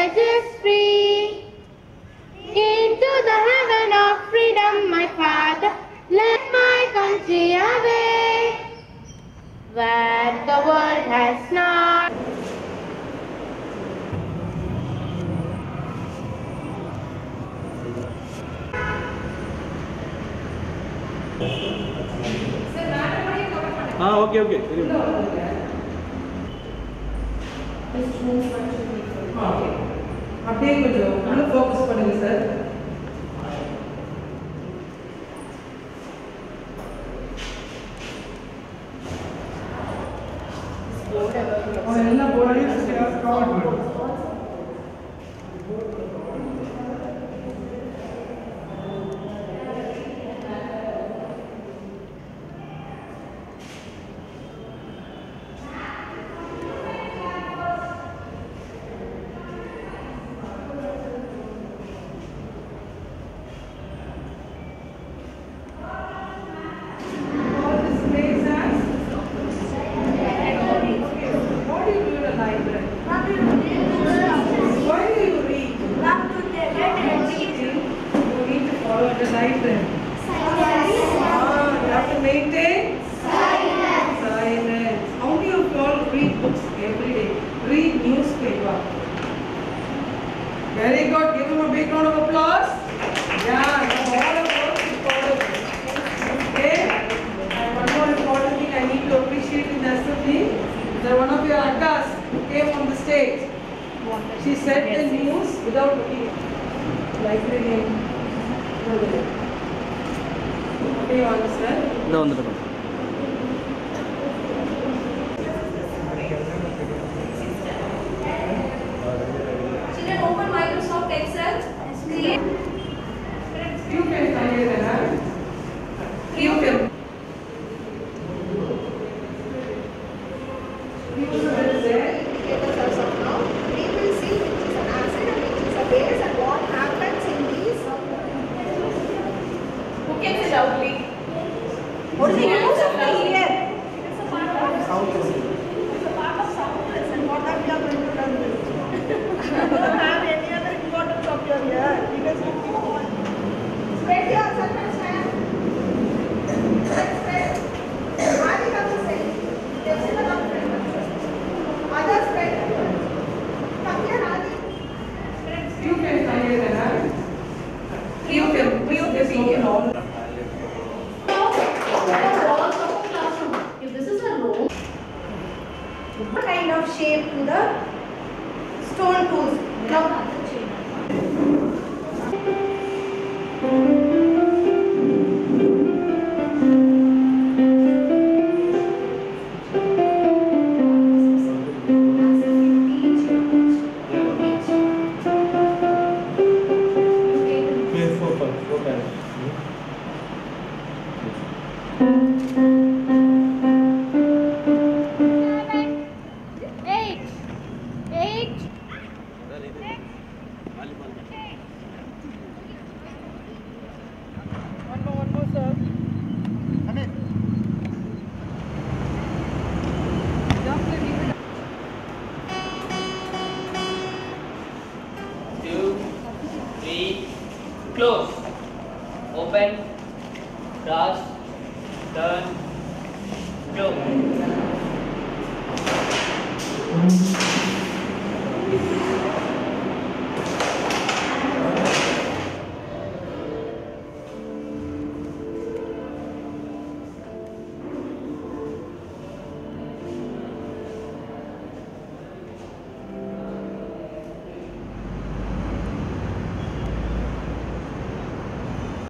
knowledge is free. Into the heaven of freedom, my Father, led my country away, where the world has not. Okay. அப்படியே கொஞ்சம் நல்லா focus பண்ணுங்க sir. எல்லாம் board Very good. Give him a big round of applause. Yeah, all of us important. Okay. And one more important thing I need to appreciate in the assembly is that one of your akkas came on the stage. She said the news without looking at it. Librarian. Okay, you understand? No. Open Microsoft Excel. Create. You can find it there. You can. Indicators as of now. We will see which is an acid and which is a base and what happens in these. Who can say loudly? What is the use of the ear? It is a part of sound. It is a part of sound. And what are we going to learn? You don't have any other importance of your ear. Because spread yourself and stand. Spread. Adi comes to say. Yes, you are not spread. Others spread. Come here, Adi. You can find it there. You can. If this is a room, what kind of shape to the stone tools? Now, One more, sir. Come in. Two, three, close. Open, cross, turn, close.